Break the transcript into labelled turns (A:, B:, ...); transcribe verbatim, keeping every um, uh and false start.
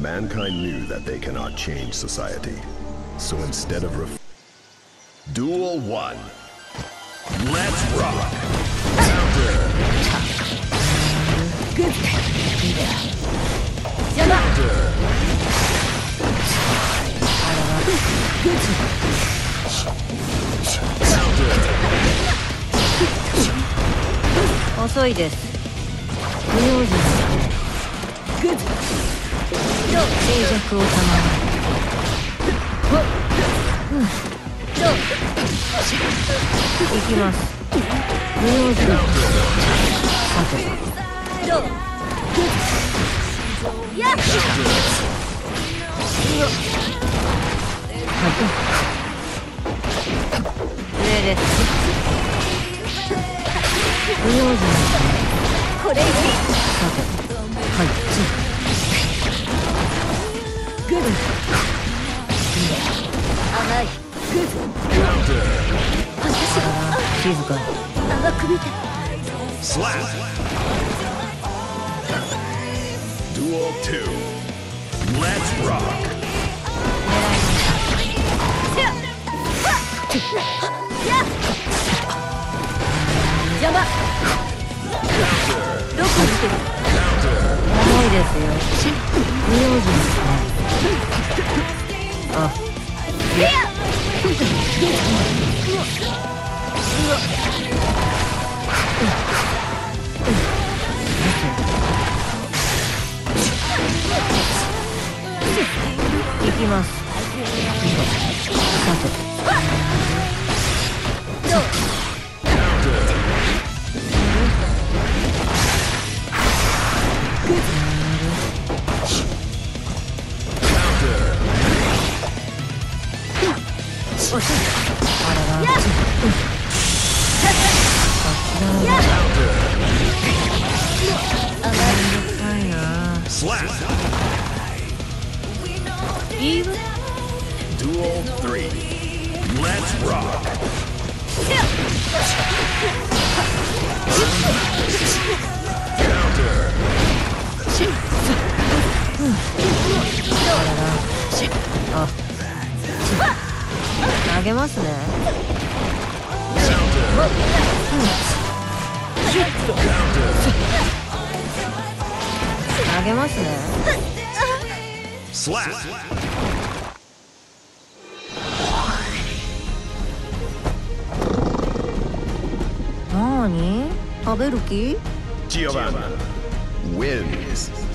A: Mankind knew that they cannot change society. So instead of ref- Duel one. Let's rock! Counter!
B: Good!
A: Counter!
B: Good!
A: Counter!
B: 遅いです。不用心ですね。グッド。静寂を賜る。うん。行きます。不用心です。さて。どう。グッド。やっ。はい。上です。不用心ですね。これいい。さて。はい。グッド。甘い。グッド。私が静かに甘く見た。
A: Slap! Duel two. Let's rock!
B: 邪魔。どこ見てる。重いですよ。不用心ですね。あ。いや。行きます。さて。あらら。
A: Duel three. Let's rock. Counter.
B: あ、投げますね。投げますね。
A: Slap.
B: なーに？食べる気？
A: Giovanna wins.